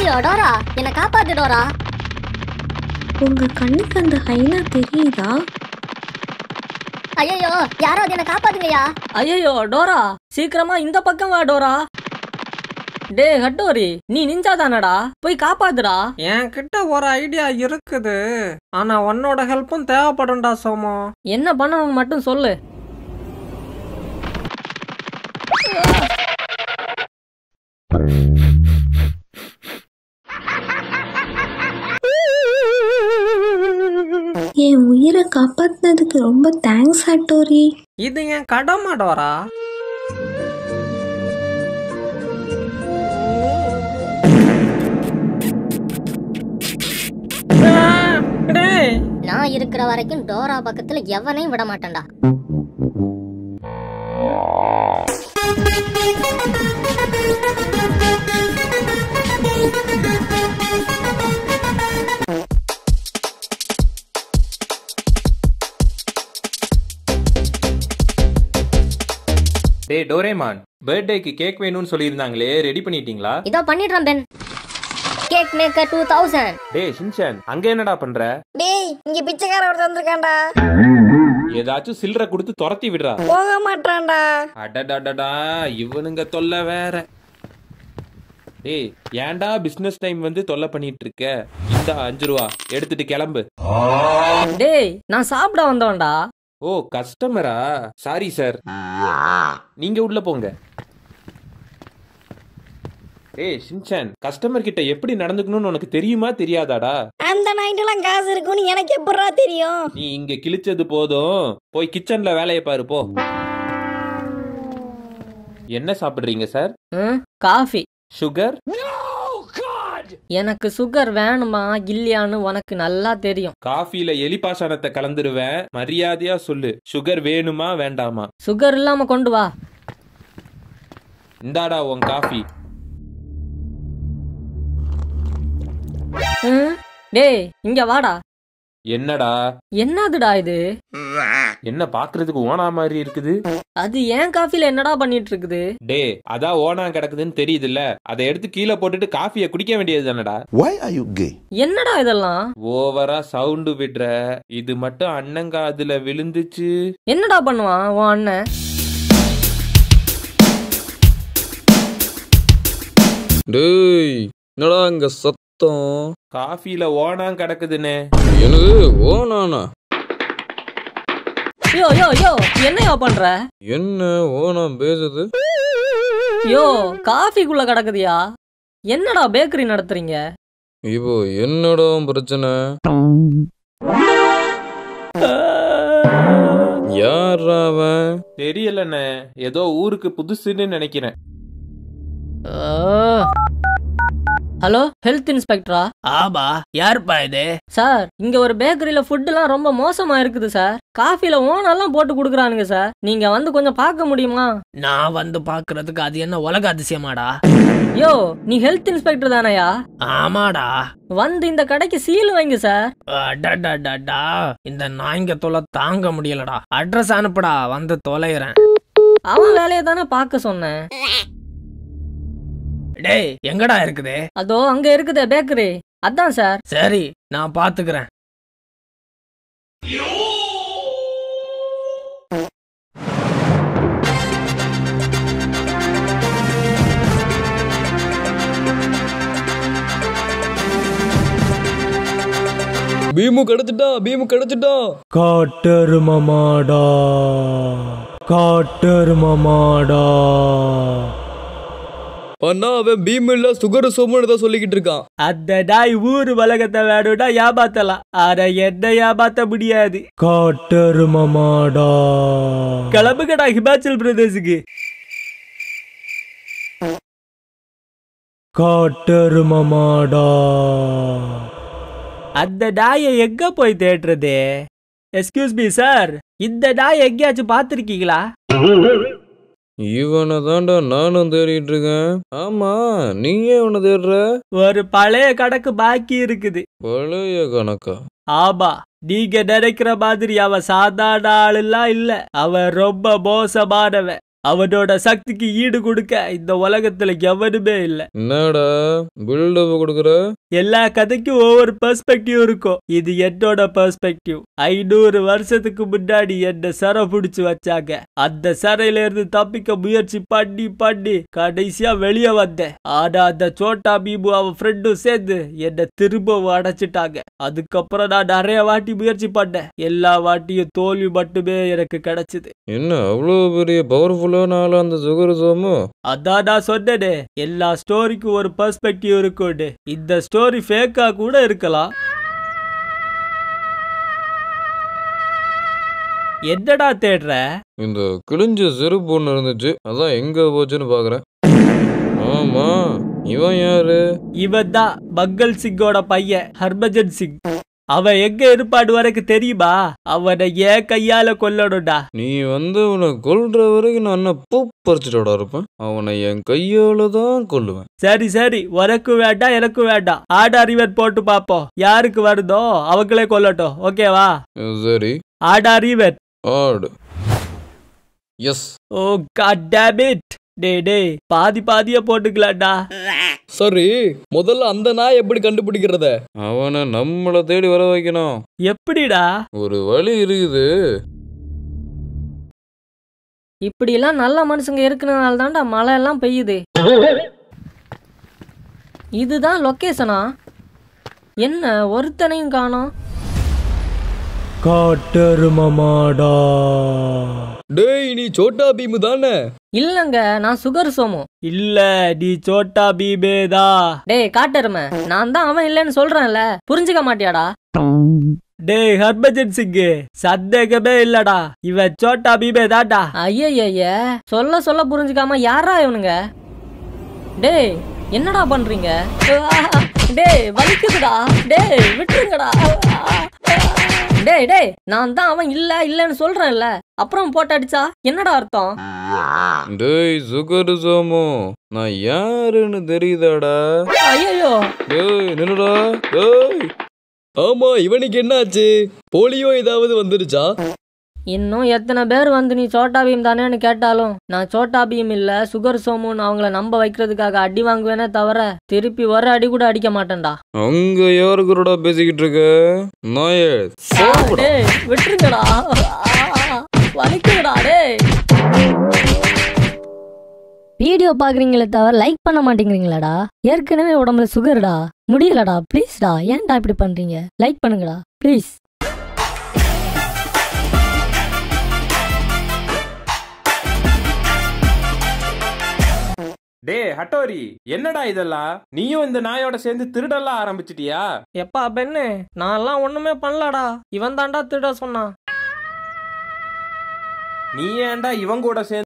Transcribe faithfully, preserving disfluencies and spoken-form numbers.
ஐயோ டோரா, என்ன காப்பாத்து டோரா. உங்க கண்ணுக்கு அந்த ஹைனா தெரியுதா? ஐயோ யாராவது என்ன காப்பாத்துங்கயா. ஐயோ டோரா, சீக்கிரமா இந்த பக்கம் வா டோரா. டே ஹட்டோரி, நீ நிஞ்சா தானடா, போய் காப்பாத்துடா. என் கிட்ட ஒரு ஐடியா இருக்குது, ஆனா உன்னோட ஹெல்ப்பும் தேவைப்படும்டா சோமோ. என்ன பண்ணணும் மட்டும் சொல்லு. என் உயிரை காப்பாத்தினதுக்கு ரொம்ப தேங்க்ஸ் ஹட்டோரி. இது என் கடமை டோரா. நான் இருக்கிற வரைக்கும் டோரா பக்கத்துல எவனையும் விட மாட்டேன்டா. டேய் டோரேமான், பர்த்டேக்கு கேக் வேணும்னு சொல்லியிருந்தாங்களே, ரெடி பண்ணிட்டீங்களா? இதோ பண்ணிடுறேன் pen. Cake maker two thousand. டேய் ஷின்சான், அங்க என்னடா பண்ற? டேய் இங்க பிச்சைக்கார ஒருத்தன் வந்திருக்கான்டா. ஏதாச்சும் சில்லறை கொடுத்து துரத்தி விடுறா. போக மாட்டான்டா. அடடடடா, இவனுங்க தொல்லை வேற. டேய் ஏன்டா பிசினஸ் டைம் வந்து தொல்லை பண்ணிட்டு இருக்க? இந்த அஞ்சு ரூபா எடுத்துட்டு கிளம்பு. டேய் நான் சாப்பிட வந்தவன்டா. ஓ கஸ்டமரா? சாரி சார், நீங்க உள்ள போங்க. ஏய் ஷின்சான், கஸ்டமர் கிட்ட எப்படி நடந்துக்கணும்னு உனக்கு தெரியுமா தெரியாதாடா? அந்த நைட்டெல்லாம் காசு இருக்குன்னு எனக்கு எப்படா தெரியும்? நீ இங்க கிழிச்சது போதும், போய் கிச்சன்ல வேலையை பாரு போ. என்ன சாப்பிடுறீங்க சார்? காஃபி. சுகர்? எனக்கு சுகர் வேணுமா இல்லையான்னு உனக்கு நல்லா தெரியும். காஃபில எலிபாசனத்தை கலந்துருவேன், மரியாதையா சொல்லு, சுகர் வேணுமா வேண்டாமா? சுகர் இல்லாம கொண்டு வா. இந்தாடா உன் காஃபி. டேய் இங்க வாடா. என்னடா? என்னதுடா இது? என்ன பாக்குறதுக்கு ஓனா மாதிரி இருக்குது? அது ஏன் காஃபில என்னடா பண்ணிட்டு இருக்குது? டே அதான் ஓனா கிடக்குதுன்னு தெரியுதுல்ல, அதை எடுத்து கீழே போட்டுட்டு காஃபியை குடிக்க வேண்டியது தானடா. Why are you gay? என்னடா இதெல்லாம்? ஓவரா சவுண்டு விடுற, இது மட்டும் அண்ணங்காதுல விழுந்துச்சு. என்னடா பண்ணுவான் உன் அண்ணன்? டேய் என்னடா இங்க சத்தம்? காஃபில ஓனா கிடக்குதுன்னு. என்னது ஓனானா? யோ யோ யோ என்னையா பண்ற? என்ன ஓனா பேசுது? யோ காஃபிக்குள்ள கிடக்குதியா? என்னடா பேக்கரி நடத்துறீங்க? இப்போ என்னடா பிரச்சனை? யாரா அவன்? தெரியலண்ணே, ஏதோ ஊருக்கு புதுசுன்னு நினைக்கிறேன். Hello, health இன்ஸ்பெக்டரா? ஆபா, யாருப்பா இது? சார், இங்க ஒரு பேக்கரியில ஃபுட் எல்லாம் ரொம்ப மோசமா இருக்குது சார். காஃபில ஓனெல்லாம் போட்டு குடுக்குறானுங்க சார். நீங்க வந்து கொஞ்சம் பார்க்க முடியுமா? நான் வந்து பாக்குறதுக்கு அது என்ன உலக அதிசயமாடா? யோ, நீ ஹெல்த் இன்ஸ்பெக்டர் தானயா? ஆமாடா. வந்து இந்த கடைக்கு சீல் வைங்க சார். அடடடடா, இந்த நாய்ங்க தொலை தாங்க முடியலடா. அட்ரஸ் அனுப்புடா, வந்து தொலைறேன். அவன் வேலையை தானே பார்க்க சொன்னேன். டேய் எங்கடா இருக்குது? அதோ அங்க இருக்குது பேக்கரி. அதான் சார். சரி, நான் பாத்துக்கிறேன். பீமு கிடைச்சிட்டா, பீமு கிடைச்சிட்டா. காட்டரு மாமாடா, காட்டரு மாமாடா. அண்ணா அவன் பீம் இல்ல சுகர் சோமுன்னு தான் சொல்லிக்கிட்டு இருக்கான். அந்த நாய் ஊரு உலகத்தை வேணும்னா ஏமாத்தலாம், ஆனா என்ன ஏமாத்த முடியாது. காட்டரு மாமாடா. கிளம்புங்கடா ஹிமாச்சல் பிரதேசுக்கு. காட்டரு மாமாடா. அந்த நாயை எங்க போய் தேடுறது? எக்ஸ்கியூஸ் மீ சார், இந்த நாய் எங்கேயாச்சும் பாத்திருக்கீங்களா? இவனை தாண்டா நானும் தேடிட்டு இருக்கேன். ஆமா, நீங்க இவனை தேடுற? ஒரு பழைய கணக்கு பாக்கி இருக்குது. பழைய கணக்கா? ஆமா, நீங்க நினைக்கிற மாதிரி அவன் சாதாரண ஆள் எல்லாம் இல்ல. அவன் ரொம்ப மோசமானவன். அவனோட சக்திக்கு ஈடு கொடுக்க இந்த உலகத்துல எவனுமே இல்ல. என்னடா பில்டப் கொடுக்குற? எல்லா கதைக்கும் ஒவ்வொரு பெர்ஸ்பெக்டிவ் இருக்கும். இது என்னோட பெர்ஸ்பெக்டிவ். ஐநூறு வருஷத்துக்கு முன்னாடி என்ன சரை புடிச்சு வச்சாங்க. அந்த சரையில இருந்து தப்பிக்க முயற்சி பண்ணி பண்ணி கடைசியா வெளியே வந்தேன். ஆனா அந்த சோட்டா பீமு அவன் ஃப்ரெண்டும் சேர்ந்து என்ன திரும்பவும் அடைச்சிட்டாங்க. அதுக்கப்புறம் நான் நிறைய வாட்டி முயற்சி பண்ணேன். எல்லா வாட்டியும் தோல்வி மட்டுமே எனக்கு கிடைச்சது. என்ன அவ்வளோ பெரிய பவர்ஃபுல்லான ஆளா அந்த சுகர் சோமு? அதான் நான் சொன்னேனே, எல்லா ஸ்டோரிக்கும் ஒரு பெர்ஸ்பெக்டிவ் இருக்கும்னு. இந்த ஸ்டோரி ஃபேக்கா கூட இருக்கலாம். என்னடா தேடுற? இந்த கிழிஞ்ச செருப்பு ஒன்று இருந்துச்சு, அதான் எங்க போச்சுன்னு பாக்குறேன். ஆமா, இவன் யாரு? இவன் தான் பங்கல் சிங்கோட பையன் ஹர்பஜன் சிங். அவன் எங்க இருப்பாடு வரைக்கும் தெரியுமா? அவனை ஏன் கையால கொல்லணும்டா. நீ வந்து அவனை கொல்ற வரைக்கும் நான் என்ன பூ பறிச்சுட்டோட இருப்பேன். அவனை என் கையால தான் கொல்லுவேன். சரி சரி, உனக்கும் வேண்டாம் எனக்கும் வேண்டாம். ஆடா ரிவர் போட்டு பாப்போம். யாருக்கு வருதோ அவங்களே கொல்லட்டும். ஓகேவா? சரி, ஆடா ரிவர். ஆடு. Yes. Oh god damn it. டே டே பாதி பாதியா போட்டுக்கலாம்டா. சரி, முதல்ல அந்த நாய் எப்படி கண்டுபிடிக்கிறத? அவனை நம்மள தேடி வர வைக்கணும். எப்படிடா? ஒரு வழி இருக்குது. இப்படி எல்லாம் நல்ல மனுஷங்க இருக்கிறனால தான்டா மழை எல்லாம் பெய்யுது. இதுதான் லொக்கேஷனா? என்ன ஒருத்தனையும் காணோம். காட்டெருமமாடா. டேய், நீ சோட்டா பீமு தானே? இல்லங்க, நான் சுகர் சோமு. இல்ல, நீ சோட்டா பீமேதா. டேய் காட்டெருமை, நான் தான் அவன் இல்லைன்னு சொல்றேன்ல, புரிஞ்சுக்க மாட்டியாடா? டேய் ஹர்பஜன் சிங், சந்தேகமே இல்லடா, இவன் சோட்டா பீமே தான்டா. ஐயய்ய, சொல்ல சொல்ல புரிஞ்சுக்காம யாரா இவனுங்க? டேய் என்னடா பண்றீங்க? டேய் வலிக்குதுடா. டேய் விட்டுருங்கடா. டேய் டேய், நான் தான் அவன் இல்ல இல்லன்னு சொல்றேன்ல, அப்புறம் போட்டு அடிச்சா என்னடா அர்த்தம்? டேய் சுகர் சோமு, நான் யாருன்னு தெரியுதாடா? ஐயோ, டேய் நின்னுடா. டேய், ஆமா, இவனுக்கு என்னாச்சு? போலியோ ஏதாவது வந்துருச்சா? இன்னும் எத்தனை பேர் வந்து நீ சோட்டா பீம் தானேன்னு கேட்டாலும் நான் சோட்டா பீம் இல்ல சுகர் சோமுன்னு அவங்கள நம்ப வைக்கிறதுக்காக அடி வாங்குவேனே தவிர திருப்பி ஒரு அடி கூட அடிக்க மாட்டேன்டா. அங்க யாருக்குறடா பேசிக்கிட்டு இருக்க? நாயே, டேய் விட்டுருங்கடா, வலிக்குதுடா. டேய் வீடியோ பாக்குறீங்களே தவிர லைக் பண்ண மாட்டேங்கிறீங்களாடா? ஏற்கனவே உடம்புல சுகர்டா, முடியலடா. ப்ளீஸ்டா, ஏன்டா இப்படி பண்றீங்க? லைக் பண்ணுங்கடா ப்ளீஸ். டே ஹட்டோரி, என்னடா இதெல்லாம்? நீயும் இந்த நாயோட சேர்ந்து திருடெல்லாம் ஆரம்பிச்சிட்டியா? எப்பா பெண்ணு, நான் எல்லாம் ஒண்ணுமே பண்ணலடா. இவன் தாண்டா திருட சொன்னான். நீ ஏன்டா இவன் கூட சேர்ந்து